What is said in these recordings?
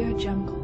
Audio Jungle.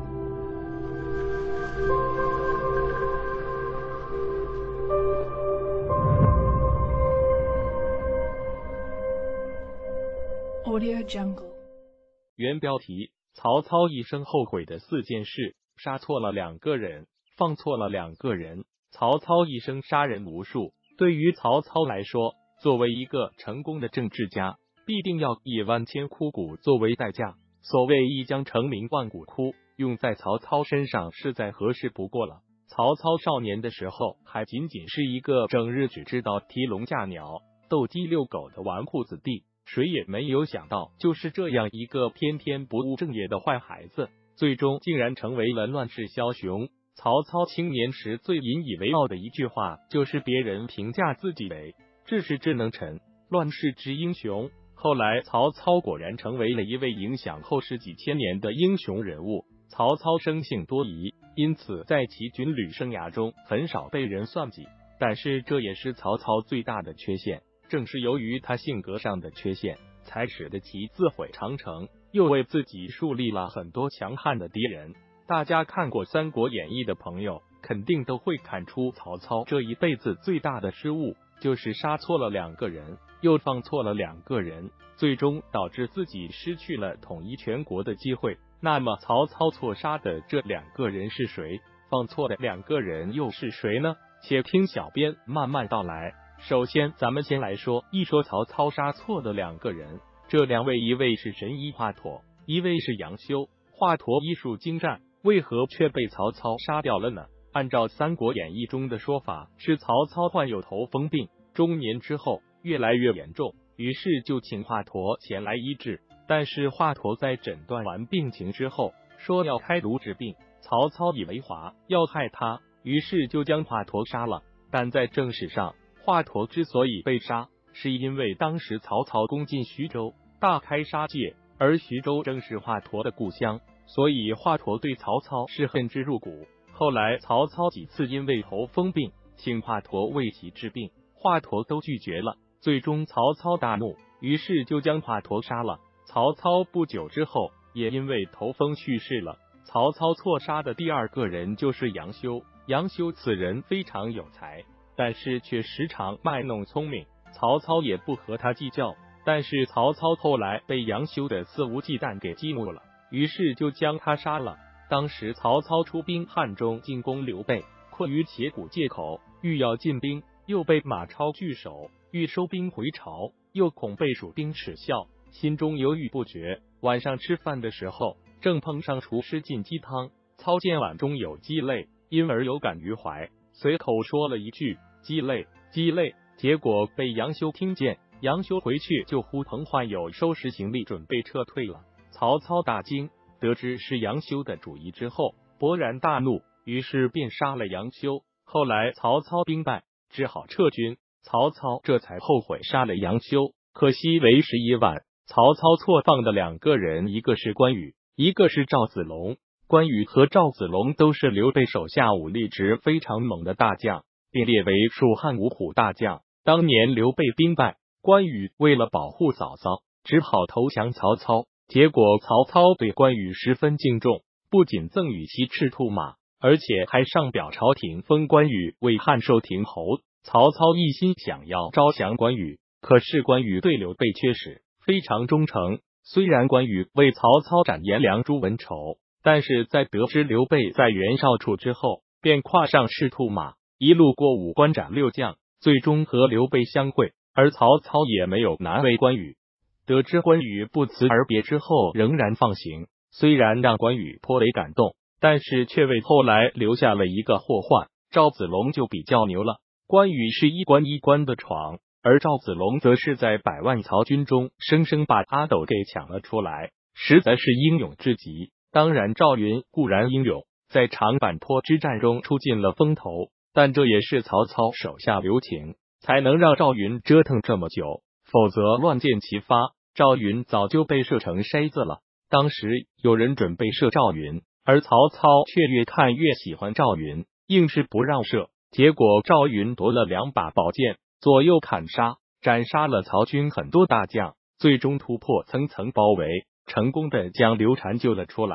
Audio Jungle. 原标题：曹操一生后悔的4件事，杀错了2个人，放错了2个人。曹操一生杀人无数，对于曹操来说，作为一个成功的政治家，必定要以万千枯骨作为代价。所谓一将成名万骨枯，用在曹操身上是再合适不过了。曹操少年的时候还仅仅是一个整日只知道提笼架鸟、斗鸡遛狗的纨绔子弟，谁也没有想到，就是这样一个偏偏不务正业的坏孩子，最终竟然成为了乱世枭雄。曹操青年时最引以为傲的一句话，就是别人评价自己为治世之能臣，乱世之英雄。后来曹操果然成为了一位影响后世几千年的英雄人物。曹操生性多疑，因此在其军旅生涯中很少被人算计，但是这也是曹操最大的缺陷。正是由于他性格上的缺陷，才使得其自毁长城，又为自己树立了很多强悍的敌人。大家看过《三国演义》的朋友，肯定都会看出曹操这一辈子最大的失误，就是杀错了2个人，又放错了2个人，最终导致自己失去了统一全国的机会。那么曹操错杀的这2个人是谁？放错的2个人又是谁呢？且听小编慢慢道来。首先，咱们先来说一说曹操杀错的2个人。这2位，一位是神医华佗，一位是杨修。华佗医术精湛，为何却被曹操杀掉了呢？按照《三国演义》中的说法，是曹操患有头风病，中年之后越来越严重，于是就请华佗前来医治。但是华佗在诊断完病情之后，说要开颅治病。曹操以为华要害他，于是就将华佗杀了。但在正史上，华佗之所以被杀，是因为当时曹操攻进徐州，大开杀戒，而徐州正是华佗的故乡，所以华佗对曹操是恨之入骨。后来曹操几次因为头风病请华佗为其治病，华佗都拒绝了。最终曹操大怒，于是就将华佗杀了。曹操不久之后也因为头风去世了。曹操错杀的第2个人就是杨修。杨修此人非常有才，但是却时常卖弄聪明，曹操也不和他计较。但是曹操后来被杨修的肆无忌惮给激怒了，于是就将他杀了。当时曹操出兵汉中进攻刘备，困于斜谷界口，欲要进兵，又被马超拒守，欲收兵回朝，又恐被蜀兵耻笑，心中犹豫不决。晚上吃饭的时候，正碰上厨师进鸡汤，操见碗中有鸡肋，因而有感于怀，随口说了一句鸡肋鸡肋，结果被杨修听见。杨修回去就呼朋唤友收拾行李准备撤退了。曹操大惊，得知是杨修的主意之后，勃然大怒，于是便杀了杨修。后来曹操兵败，只好撤军，曹操这才后悔杀了杨修，可惜为时已晚。曹操错放的2个人，一个是关羽，一个是赵子龙。关羽和赵子龙都是刘备手下武力值非常猛的大将，并列为蜀汉五虎大将。当年刘备兵败，关羽为了保护嫂嫂，只好投降曹操。结果曹操对关羽十分敬重，不仅赠予其赤兔马，而且还上表朝廷封关羽为汉寿亭侯。曹操一心想要招降关羽，可是关羽对刘备却是非常忠诚。虽然关羽为曹操斩颜良、诛文丑，但是在得知刘备在袁绍处之后，便跨上赤兔马，一路过五关斩六将，最终和刘备相会。而曹操也没有难为关羽。得知关羽不辞而别之后，仍然放行，虽然让关羽颇为感动，但是却为后来留下了一个祸患。赵子龙就比较牛了，关羽是一关一关的闯，而赵子龙则是在100万曹军中生生把阿斗给抢了出来，实在是英勇至极。当然赵云固然英勇，在长坂坡之战中出尽了风头，但这也是曹操手下留情，才能让赵云折腾这么久，否则乱箭齐发，赵云早就被射成筛子了。当时有人准备射赵云，而曹操却越看越喜欢赵云，硬是不让射。结果赵云夺了2把宝剑，左右砍杀，斩杀了曹军很多大将，最终突破层层包围，成功的将刘禅救了出来。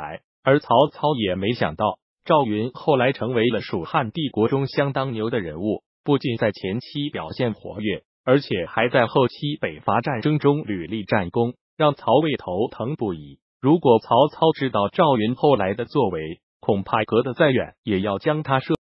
而曹操也没想到，赵云后来成为了蜀汉帝国中相当牛的人物，不仅在前期表现活跃，而且还在后期北伐战争中屡立战功，让曹魏头疼不已。如果曹操知道赵云后来的作为，恐怕隔得再远，也要将他射